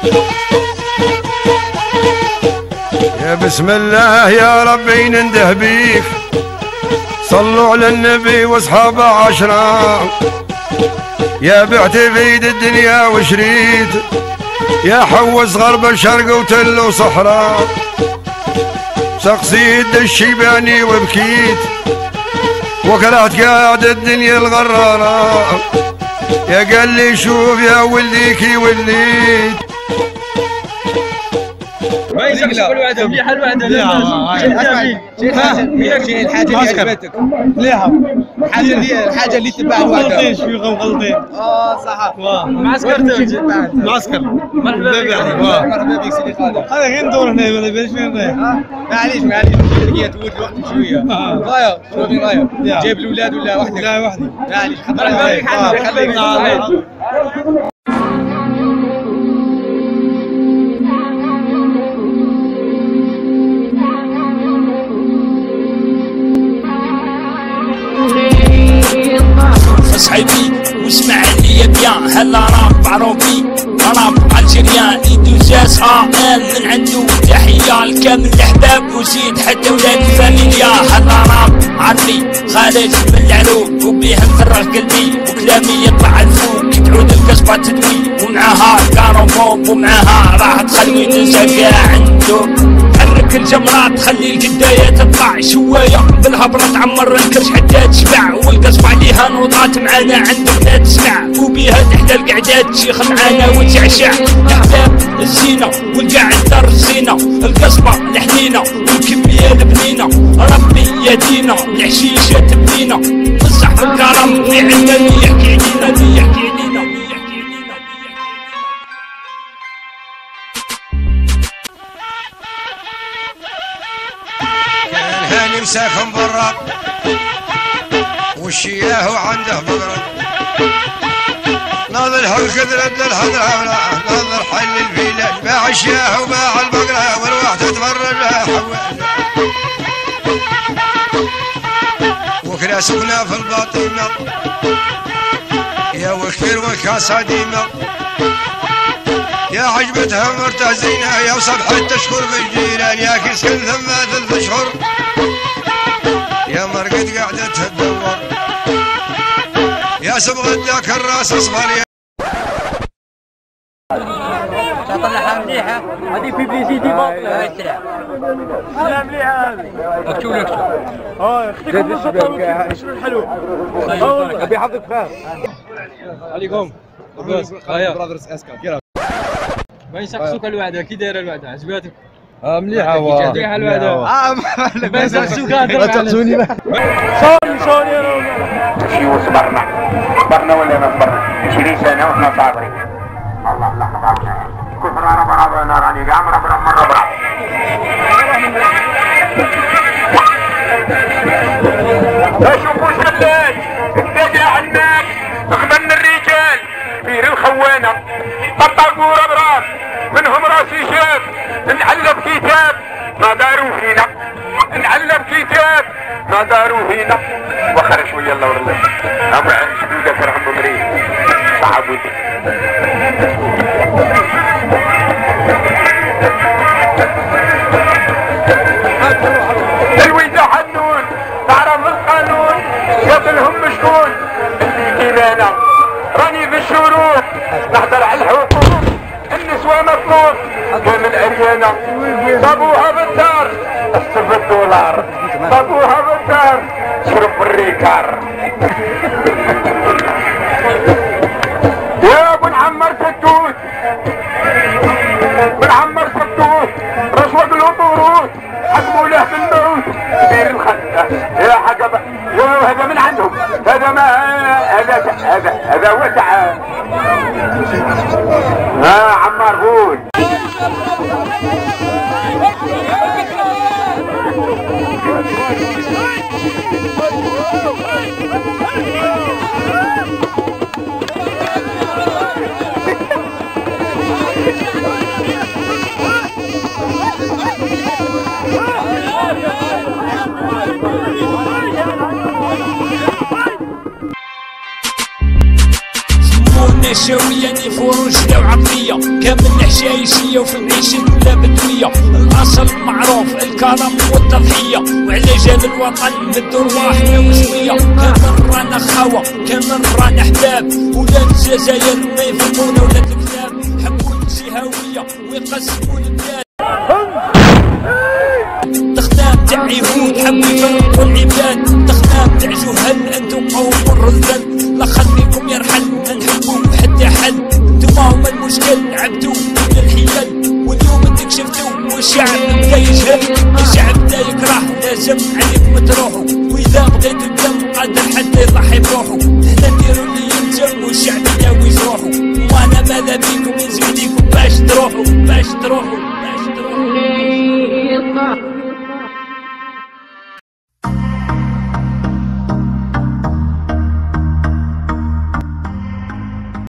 يا بسم الله يا ربي ننده بيك، صلوا على النبي واصحابه عشرة. يا بعت بيد الدنيا وشريت، يا حوز غرب الشرق وتل وصحراء. سقسيد الشيباني وبكيت، وكرهت قاعد الدنيا الغرارة. يا قال لي شوف يا ولديكي وليت. ما يجيش الوعده مليحه الوعده. شي الحاجه اللي عجبتك مليحه، الحاجه اللي تبع الوعده. مغلطين شويه مغلطين. صح. معسكر معسكر. مرحبا بك سيدي خالد. هذا غير ندور هنا ولا باش هنا. معليش هي تفوت الوقت شويه. غايه شنو غايه؟ جايب الاولاد ولا وحدك؟ لا وحدي. معليش مرحبا بك خليك. صحيبي واسمع لي بيان، هلا راب عروبي راب الجيريان يدوز من عنده تحية لكامل الاحباب وزيد حتى ولاد الفاميليا. هلا راب عربي خارج من العلوم وبيه مفرغ قلبي وكلامي يطلع الفوق تعود القصبة تدوي ومعاها كاروموب ومعاها راح تخلي تنسى عنده. حرك الجمرات خلي القداية تطلع شوية بالهبرة تعمر الكرش حتى تشبع والقصبة عليها نوضات معانا عندك لا تسمع وبيها تحدى القعدات تشيخ معانا وتعشع. احباب الزينة والقاعد دار الزينة القصبة الحنينة والكمية البنينة ربي يدينا الحشيشة تبنينا بالصح والكرم اللي عندنا اللي يحكي علينا اللي يحكي علينا. الهاني مساكن برا والشياه عنده بقرة. ناظر هالكذرة الحضرة ناظر حل الفيلة باع الشياه وباع البقرة والواحد تتفرج وكلا سكنا في الباطنة يا وكفير والكاسة ديمة يا عجبتها مرته زينة يا وصبحة تشكر بالجيران يا كسكن ثم 3 أشهر يا مرقد قاعدة تدور يا صبغة ذاك الراس اصفر. طلعها مليحه هذه بيبليسيتي باطله. لا مليحه هذه اكتب يخليكم بالخطه شنو الحلو. ابي حظك خير عليكم براذرز اسكا. ما يسقسوك الوعده كي دايره الوعده عجباتك؟ مليحه مليحه الوعده. ما يسقسوك لا تحزوني بها. شلون شي صبرنا ولا ما صبرنا 20 سنه واحنا صابرين. الله صبرنا كفر ربنا نار عليك عم ربنا مره لا شوفوش الليل انت عنك اخدمنا الرجال كبير الخوانه طبقوا ربراس منهم راسي شاب نعلم كتاب ما داروا فينا نعلم كتاب ما داروا فينا وخر شويه الله ورله ابا شدودك رحمه مريض صعبوتي الويده حنون تعرف القانون قبلهم شكون اللي كيمانا راني في الشروق نحضر على الحقوق النسوة مطلوب كامل عريانة صابوها بالدار الصف $، صابوها بالدار شرب الريكار. يا ابو نعمر ستوت بنعمر ستوت رشوة بالوطورود حكموا له بالموت دير الخلة يا حقبة يا هذا من عندهم هذا ما هذا وسع. عمار قول نشوية فروج لو عقلية كامل الحشايشية وفي العيش لا بدوية. الأصل معروف الكرم والتضحية، وعلى جال الوطن مدوا رواحنا وسوية. كامل رانا خاوة كامل رانا حباب، ولاد الجزائر ما يفهمونا ولاد الكتاب. حبوا الجهوية ويقسموا البلاد. تخدام تاع يهود حبوا يفرقوا العباد، تخدام تاع جهل انتم قوم الرذل. لا خليكم يرحل ما نحبوكم حتى حل، انتم هما المشكل عبدوا من الحيل. واليوم انتك شفتوا والشعب بدا يجهل، الشعب بدا يكره لازم عليكم تروحوا. واذا بغيتوا الدم قادر حتى يضحي بروحه. حنا نديروا اللي يلزم والشعب يداوي جروحه. وانا ماذا بيكم نزيد ليكم باش تروحوا باش تروحوا.